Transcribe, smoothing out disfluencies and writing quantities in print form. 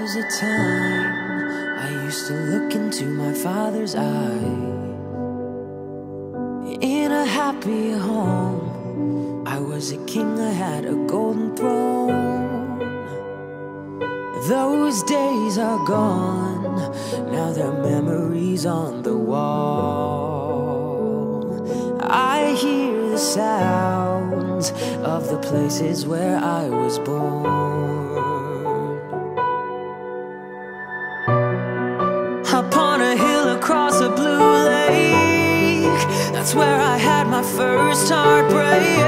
was a time I used to look into my father's eyes. In a happy home, I was a king, I had a golden throne. Those days are gone, now they're memories on the wall. I hear the sounds of the places where I was born. Upon a hill across a blue lake, that's where I had my first heartbreak.